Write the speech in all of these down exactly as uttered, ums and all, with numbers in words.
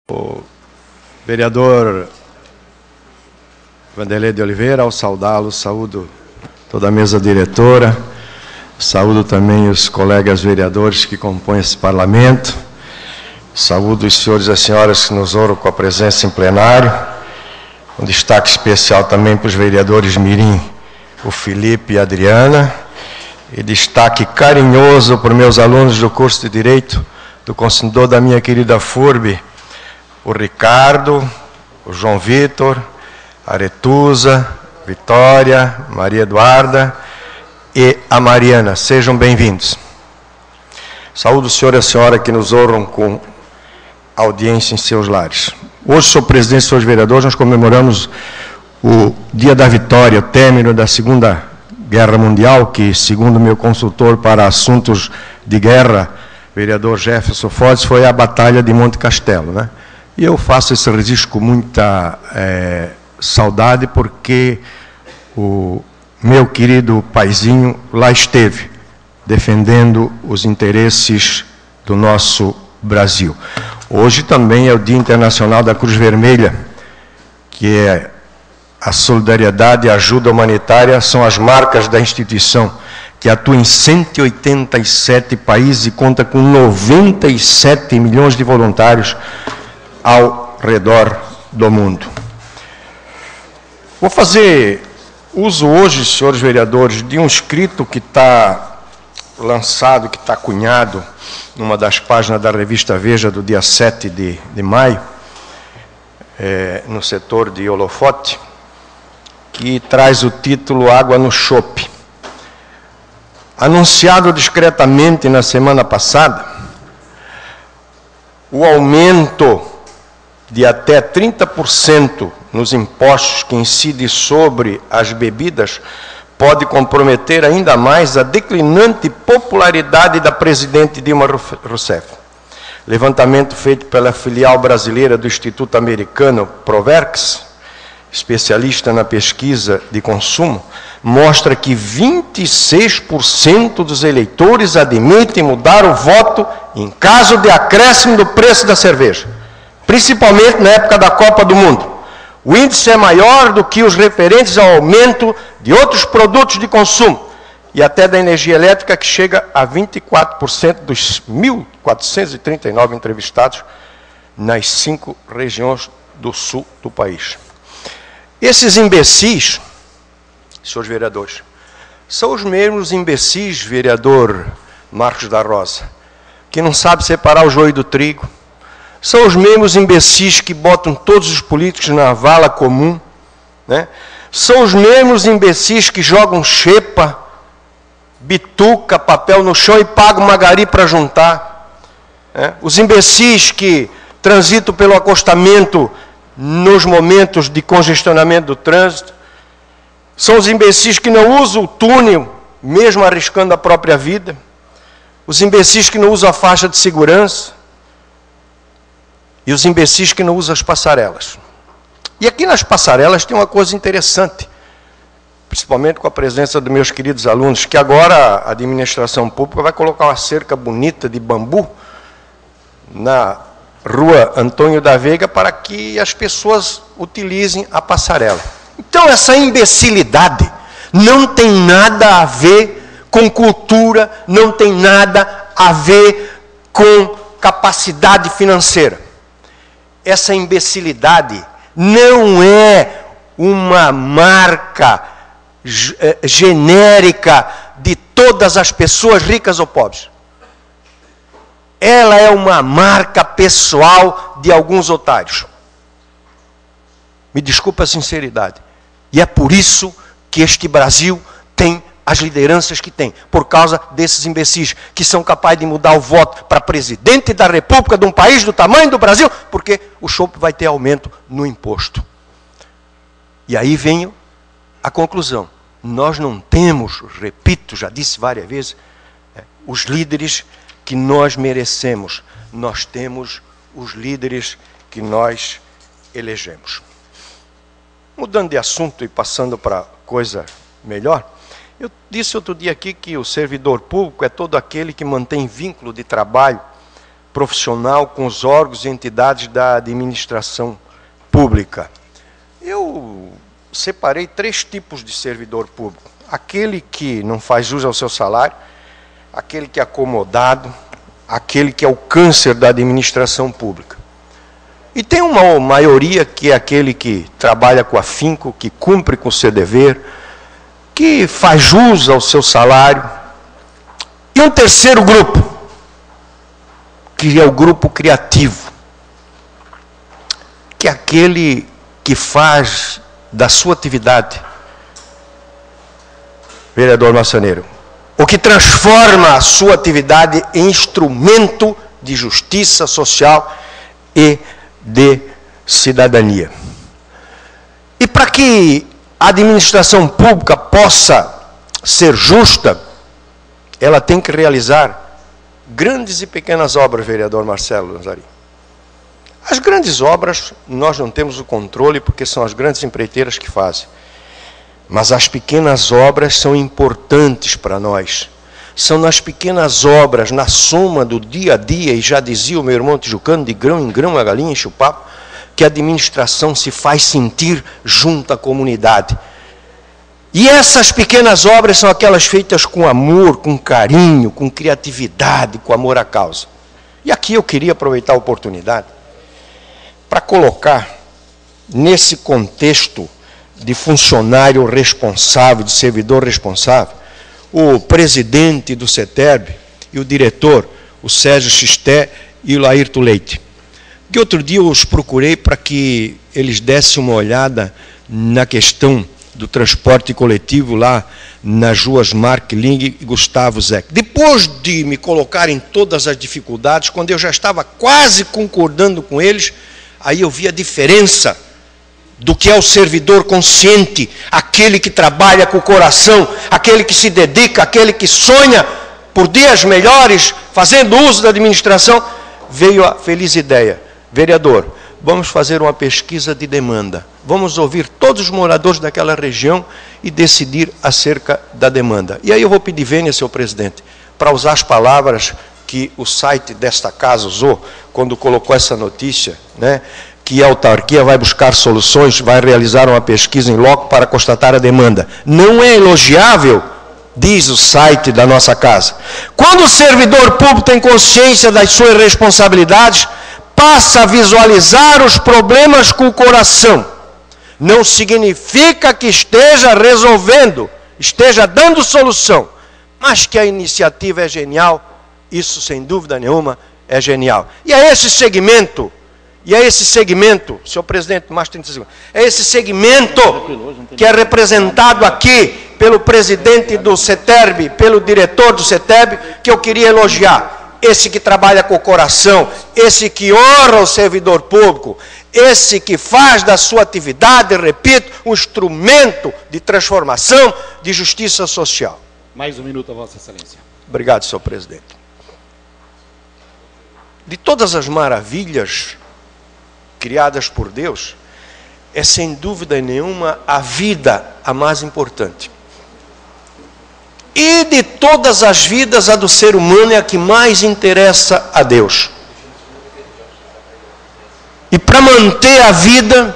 O vereador Vanderlei de Oliveira, ao saudá-lo, saúdo toda a mesa diretora, saúdo também os colegas vereadores que compõem esse parlamento, saúdo os senhores e as senhoras que nos honram com a presença em plenário, um destaque especial também para os vereadores Mirim, o Felipe e a Adriana, e destaque carinhoso para os meus alunos do curso de Direito, do consumidor da minha querida F U R B, o Ricardo, o João Vitor, a Aretusa, Vitória, Maria Eduarda e a Mariana. Sejam bem-vindos. Saúdo o senhor e a senhora que nos honram com audiência em seus lares. Hoje, senhor presidente e senhores vereadores, nós comemoramos o Dia da Vitória, o término da Segunda Guerra Mundial, que, segundo meu consultor para assuntos de guerra, vereador Jefferson Fortes, foi a Batalha de Monte Castelo, né? E eu faço esse registro com muita é, saudade, porque o meu querido paizinho lá esteve, defendendo os interesses do nosso Brasil. Hoje também é o Dia Internacional da Cruz Vermelha, que é a solidariedade e a ajuda humanitária, são as marcas da instituição, que atua em cento e oitenta e sete países e conta com noventa e sete milhões de voluntários ao redor do mundo. Vou fazer uso hoje, senhores vereadores, de um escrito que está lançado, que está cunhado numa das páginas da revista Veja do dia sete de, de maio, é, no setor de holofote, que traz o título Água no Chope. Anunciado discretamente na semana passada, o aumento de até trinta por cento nos impostos que incidem sobre as bebidas pode comprometer ainda mais a declinante popularidade da presidente Dilma Rousseff. Levantamento feito pela filial brasileira do Instituto Americano Proverx, especialista na pesquisa de consumo, mostra que vinte e seis por cento dos eleitores admitem mudar o voto em caso de acréscimo do preço da cerveja, principalmente na época da Copa do Mundo. O índice é maior do que os referentes ao aumento de outros produtos de consumo e até da energia elétrica, que chega a vinte e quatro por cento dos mil quatrocentos e trinta e nove entrevistados nas cinco regiões do sul do país. Esses imbecis, senhores vereadores, são os mesmos imbecis, vereador Marcos da Rosa, que não sabe separar o joio do trigo. São os mesmos imbecis que botam todos os políticos na vala comum, né? São os mesmos imbecis que jogam xepa, bituca, papel no chão e pagam uma gari para juntar, né? Os imbecis que transitam pelo acostamento nos momentos de congestionamento do trânsito. São os imbecis que não usam o túnel, mesmo arriscando a própria vida. Os imbecis que não usam a faixa de segurança. E os imbecis que não usam as passarelas. E aqui nas passarelas tem uma coisa interessante, principalmente com a presença dos meus queridos alunos, que agora a administração pública vai colocar uma cerca bonita de bambu na Rua Antônio da Veiga para que as pessoas utilizem a passarela. Então essa imbecilidade não tem nada a ver com cultura, não tem nada a ver com capacidade financeira. Essa imbecilidade não é uma marca genérica de todas as pessoas, ricas ou pobres. Ela é uma marca pessoal de alguns otários. Me desculpa a sinceridade. E é por isso que este Brasil tem as lideranças que tem, por causa desses imbecis que são capazes de mudar o voto para presidente da República de um país do tamanho do Brasil, porque o chope vai ter aumento no imposto. E aí vem a conclusão. Nós não temos, repito, já disse várias vezes, os líderes que nós merecemos. Nós temos os líderes que nós elegemos. Mudando de assunto e passando para coisa melhor, eu disse outro dia aqui que o servidor público é todo aquele que mantém vínculo de trabalho profissional com os órgãos e entidades da administração pública. Eu separei três tipos de servidor público. Aquele que não faz jus ao seu salário, aquele que é acomodado, aquele que é o câncer da administração pública. E tem uma maioria que é aquele que trabalha com afinco, que cumpre com o seu dever, que faz jus ao seu salário. E um terceiro grupo, que é o grupo criativo, que é aquele que faz da sua atividade, vereador Massaneiro, o que transforma a sua atividade em instrumento de justiça social e de cidadania. E para que a administração pública possa ser justa, ela tem que realizar grandes e pequenas obras, vereador Marcelo Lanzarin. As grandes obras, nós não temos o controle, porque são as grandes empreiteiras que fazem. Mas as pequenas obras são importantes para nós. São nas pequenas obras, na soma do dia a dia, e já dizia o meu irmão tijucano, de grão em grão a galinha enche o papo, que a administração se faz sentir junto à comunidade. E essas pequenas obras são aquelas feitas com amor, com carinho, com criatividade, com amor à causa. E aqui eu queria aproveitar a oportunidade para colocar nesse contexto de funcionário responsável, de servidor responsável, o presidente do CETERB e o diretor, o Sérgio Xisté e o Laírto Leite. Que outro dia eu os procurei para que eles dessem uma olhada na questão do transporte coletivo lá nas ruas Mark Ling e Gustavo Zeck. Depois de me colocarem todas as dificuldades, quando eu já estava quase concordando com eles, aí eu vi a diferença do que é o servidor consciente, aquele que trabalha com o coração, aquele que se dedica, aquele que sonha por dias melhores, fazendo uso da administração. Veio a feliz ideia: vereador, vamos fazer uma pesquisa de demanda, vamos ouvir todos os moradores daquela região e decidir acerca da demanda. E aí eu vou pedir vênia, senhor presidente, para usar as palavras que o site desta casa usou, quando colocou essa notícia, né, que a autarquia vai buscar soluções, vai realizar uma pesquisa em loco para constatar a demanda. Não é elogiável, diz o site da nossa casa. Quando o servidor público tem consciência das suas responsabilidades, passa a visualizar os problemas com o coração. Não significa que esteja resolvendo, esteja dando solução, mas que a iniciativa é genial, isso sem dúvida nenhuma é genial. E é esse segmento, e é esse segmento, senhor presidente, mais trinta segundos, é esse segmento que é representado aqui pelo presidente do CETERB, pelo diretor do CETERB, que eu queria elogiar. Esse que trabalha com o coração, esse que honra o servidor público, esse que faz da sua atividade, repito, um instrumento de transformação, de justiça social. Mais um minuto, Vossa Excelência. Obrigado, senhor presidente. De todas as maravilhas criadas por Deus, é sem dúvida nenhuma a vida a mais importante. E de todas as vidas, a do ser humano é a que mais interessa a Deus. E para manter a vida,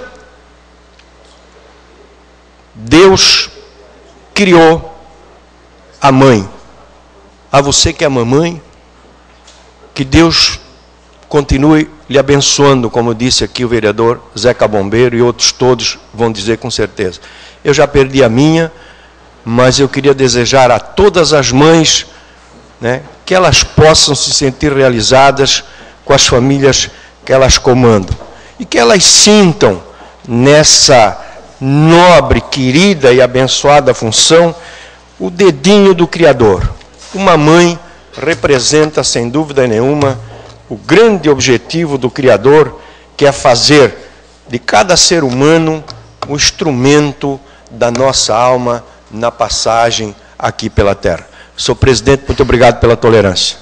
Deus criou a mãe. A você que é mamãe, que Deus continue lhe abençoando, como disse aqui o vereador Zeca Bombeiro, e outros todos vão dizer com certeza. Eu já perdi a minha, mas eu queria desejar a todas as mães, né, que elas possam se sentir realizadas com as famílias que elas comandam. E que elas sintam nessa nobre, querida e abençoada função o dedinho do Criador. Uma mãe representa, sem dúvida nenhuma, o grande objetivo do Criador, que é fazer de cada ser humano o instrumento da nossa alma na passagem aqui pela terra. Senhor presidente, muito obrigado pela tolerância.